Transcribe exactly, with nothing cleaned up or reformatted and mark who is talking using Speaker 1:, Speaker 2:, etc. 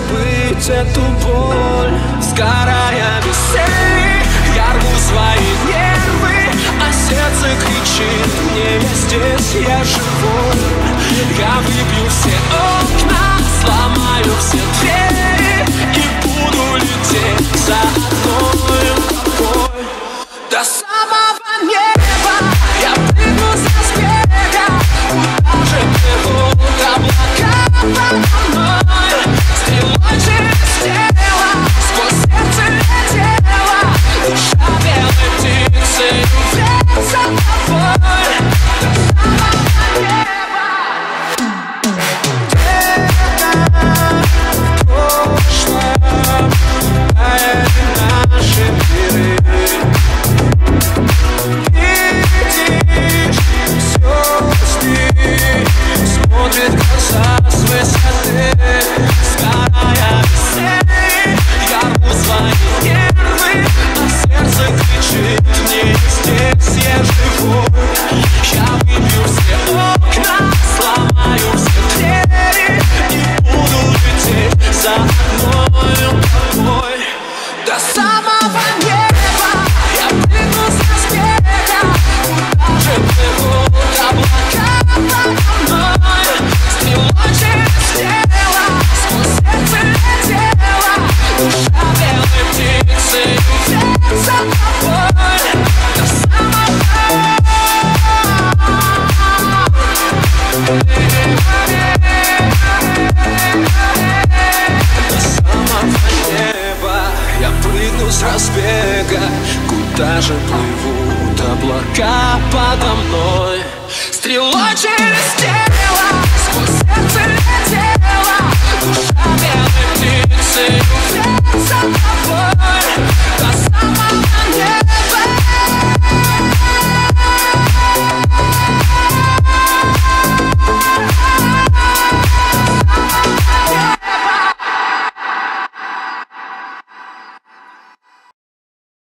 Speaker 1: забыть эту боль. Сгорая веселье, я рву свои нервы, а сердце кричит мне: я здесь, я живой. Я выбью все окна, сломаю все двери и буду лететь за одной тобой до самого неба. Я прыгну с разбега, куда же плывут облака подо мной. Стрелой через тело, сквозь сердце летела, душа белой птицей вслед за тобой до самого неба. Наши миры, видишь, звезды смотрят глаза с высоты. Сгорая веселье, я рву свои нервы, а сердце кричит мне: здесь я живой. Я выбью все окна, сломаю все двери и буду лететь за одной тобой до самого неба. Я прыгну с разбега, куда же плывут облака подо мной. Стрелой через тело, сквозь сердце летела, душа белой птицей вслед за тобой до самого неба. Я прыгну с разбега, куда же плывут облака подо мной. Стрелой через тело, сквозь сердце летела, душа белой птицей вслед